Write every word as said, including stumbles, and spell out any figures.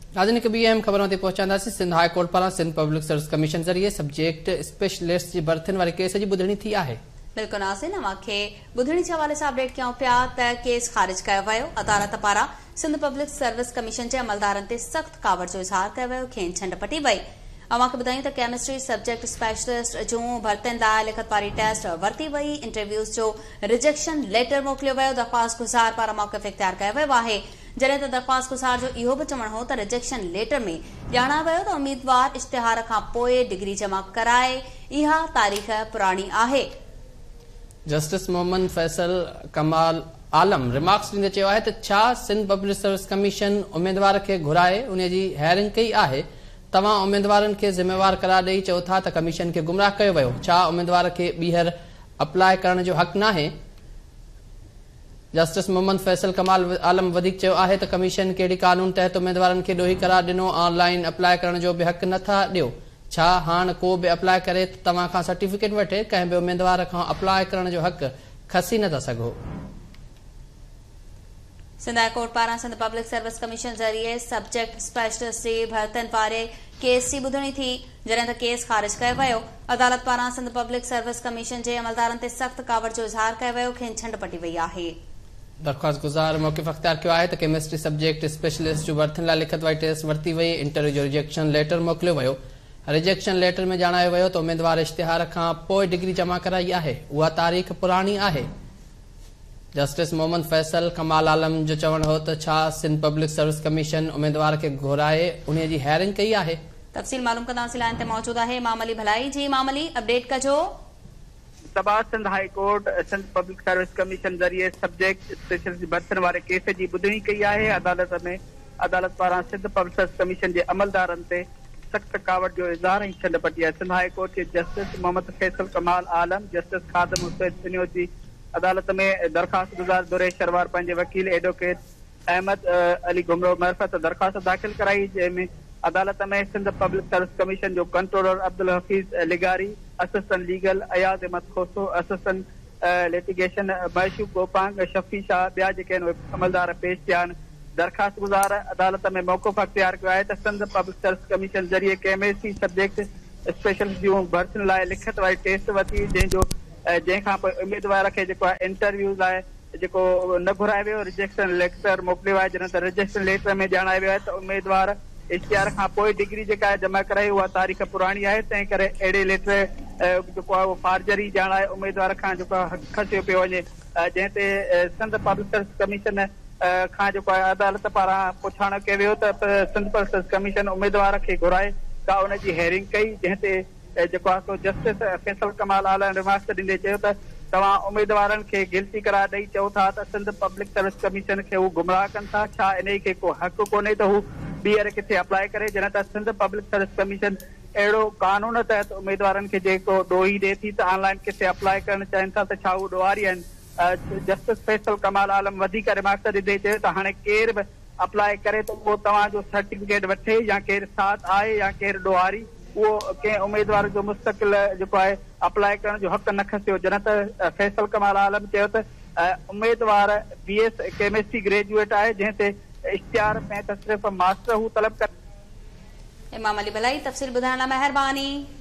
राजनी के बी अहम खबरों ते पहुंचांदासीं। सिंध हाई कोर्ट पारां सिंध पब्लिक सर्विस कमीशन ज़रिए सब्जेक्ट स्पेशलिस्ट जी भर्थियुनि वारे केस जी ॿुधणी थी आहे। बिल्कुल नाज़रीन, अव्हांखे ॿुधणी जे हवाले सां अपडेट कयूं पिया त केस ख़ारिज कयो वियो। अदालत पारां सिंध पब्लिक सर्विस कमीशन जे अमलदारनि ते सख़्त कावड़ जो इज़हार कयो वियो, खेनि छंड पटी वई। अव्हांखे ॿुधायूं त केमिस्ट्री सब्जेक्ट स्पेशलिस्ट जूं भर्तियुनि लाइ लिखत वारी टेस्ट वरिती वई। इंटरव्यूज़ जो रिजेक्शन लेटर मोकिलियो वियो। दरख़्वास्त गुज़ार पारां मौक़िफ़ इख़्तियार कयो वियो आहे। जॾहिं त दरख़्वास्त गुज़ार जो इहो बि चवणु हो त रिजेक्शन लेटर में ॼाणा वियो त उम्मीदवार इश्तिहार खां पोइ डिग्री जमा कराए। इहा तारीख़ पुराणी आहे। जस्टिस मोहम्मद फैसल कमाल आलम रिमार्क्स ॾींदे चयो आहे त छा सिंध पब्लिक सर्विस कमीशन उम्मीदवार खे घुराए उन जी हायरिंग कई आहे। तव्हां उम्मीदवारनि खे ज़िम्मेवार करार ॾेई चओ था त कमीशन खे गुमराह कयो वियो। छा उम्मीदवार खे ॿीहर अप्लाई करण जो हक़ नाहे। जस्टिस मोहम्मद फैसल कमाल आलम वधीक चयो आहे त कमीशन कहिड़ी कानून तहत उम्मीदवारनि खे ॾोही करार ॾिनो, ऑनलाइन अप्लाई करण जो बि हक़ नथा ॾियो। छा हाणे को बि अप्लाई करे त तव्हां खां सर्टिफिकेट वठे कंहिं बि उम्मीदवार खां अप्लाई करण जो हक़ खसी नथा सघो। सिंध हाई कोर्ट पारां सिंध पब्लिक सर्विस कमीशन ज़रिए सब्जेक्ट स्पेशलिस्ट जी भर्तियुनि वारे केस जी ॿुधणी थी, जॾहिं त केस ख़ारिज कयो वियो। अदालत पारां सिंध पब्लिक सर्विस कमीशन जे अमलदारनि ते सख़्त कावड़ जो इज़हार कयो वियो, खेनि छंड पटी वई आहे। दरख़्वास्त गुज़ार मौक़िफ़ अख़्तियार कयो आहे त केमिस्ट्री सब्जेक्ट स्पेशलिस्ट जूं भर्तियुनि लाइ लिखत वारी टेस्ट वरिती वई। इंटरव्यू जो रिजेक्शन लेटर मोकिलियो वियो। रिजेक्शन लेटर में ॼाणायो वियो त उम्मीदवार इश्तिहार खां पोइ डिग्री जमा कराई आहे। उहा तारीख़ पुराणी आहे। जस्टिस मोहम्मद फैसल कमाल आलम जो चवणु हो त छा सिंध पब्लिक सर्विस कमीशन उम्मीदवार खे घुराए उन जी हायरिंग कई आहे। तफ़सील मालूम कंदासीं। लाइन ते मौजूद आहे इमाम अली भलाई जी। इमाम अली, अपडेट कजो। सभा Sindh high court Sindh public service commission ज़रिए सब्जेक्ट स्पेशलिस्ट भर्तियुनि वारे केस जी ॿुधणी कई आहे। अदालत में अदालत पारां सिंध पब्लिक सर्विस कमीशन जे अमलदारनि ते सख़्त कावड़ जो इज़हार ऐं छंड पटी आहे। सिंध हाई कोर्ट के जस्टिस मोहम्मद फैसल कमाल आलम, जस्टिस खादम हुसैन सिन्यो जी अदालत में दरख़्वास्त गुज़ार दुरे शरवार पंहिंजे वकील एडवोकेट अहमद अली घुमरो मरफत दरख़्वास्त दाख़िल कराई, जंहिंमें अदालत में सिंध पब्लिक सर्विस कमीशन जो कंट्रोलर अब्दुल हफ़ीज़ लिगारी, assistant legal Ayaz Ahmed Khoso, assistant litigation Mahshoob Gopang, Shafi Shah, ॿिया जेके आहिनि अमलदार पेश थिया आहिनि। दरख़्वास्त गुज़ार अदालत में मौक़िफ़ अख़्तियार कयो आहे त सिंध पब्लिक सर्विस कमीशन ज़रिए केमिस्ट्री सब्जेक्ट स्पेशलिस्ट जूं भर्तियुनि लाइ लिखत वारी टेस्ट वरिती, जंहिंजो जंहिंखां पोइ उम्मीदवार खे जेको आहे इंटरव्यू लाइ जेको न घुराए वियो, रिजेक्शन लेटर मोकिलियो आहे। जॾहिं त रिजेक्शन लेटर में ॼाणायो वियो आहे त उम्मीदवार इश्तिहार खां पोइ डिग्री जेका आहे जमा कराई, उहा तारीख़ पुराणी आहे। तंहिं करे अहिड़े लेटर जेको आहे उहो फार्जरी ॼाणाए उम्मीदवार खां जेको आहे खसियो पियो वञे, जंहिं ते सिंध पब्लिक सर्विस कमीशन खां जेको आहे अदालत पारां पुछाणो कयो वियो त सिंध पब्लिक सर्विस कमीशन उम्मीदवार खे घुराए का उन जी हेयरिंग कई, जंहिं ते जेको आहे सो जस्टिस फैसल कमाल आलम रिमार्क्स ॾींदे चयो त तव्हां उम्मीदवारनि खे गिल्टी करार ॾेई चओ था त सिंध पब्लिक सर्विस कमीशन खे हू गुमराह कनि था। छा इन खे को हक़ कोन्हे त हू ॿीहर किथे अप्लाई करे। जॾहिं त सिंध पब्लिक सर्विस कमीशन अहिड़ो कानून तहत उम्मीदवारनि खे जेको ॾोही ॾिए थी त ऑनलाइन किथे अप्लाई करणु चाहिनि था त छा हू ॾोहारी आहिनि। जस्टिस फैसल कमाल आलम वधीक रिमार्क्स ॾींदे चयो त हाणे केर बि अप्लाई करे त उहो तव्हांजो सर्टिफिकेट वठे या केरु साथ आहे या केरु ॾोहारी, उहो कंहिं उम्मीदवार जो मुस्तक़िल जेको आहे अप्लाई करण जो हक़ न खसियो। जॾहिं त फैसल कमाल आलम चयो त उम्मीदवार बी एस केमिस्ट्री ग्रेजुएट आहे, जंहिं ते इश्तिहार में त सिर्फ़ मास्टर हू तलब कर। इमाम अली भलाई, तफ़सील ॿुधाइण लाइ महिरबानी।